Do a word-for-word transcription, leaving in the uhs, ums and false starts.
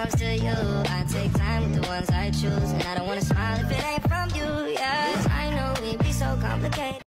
comes to you, I take time with the ones I choose, and I don't wanna smile if it ain't from you, yeah. I know we be so complicated.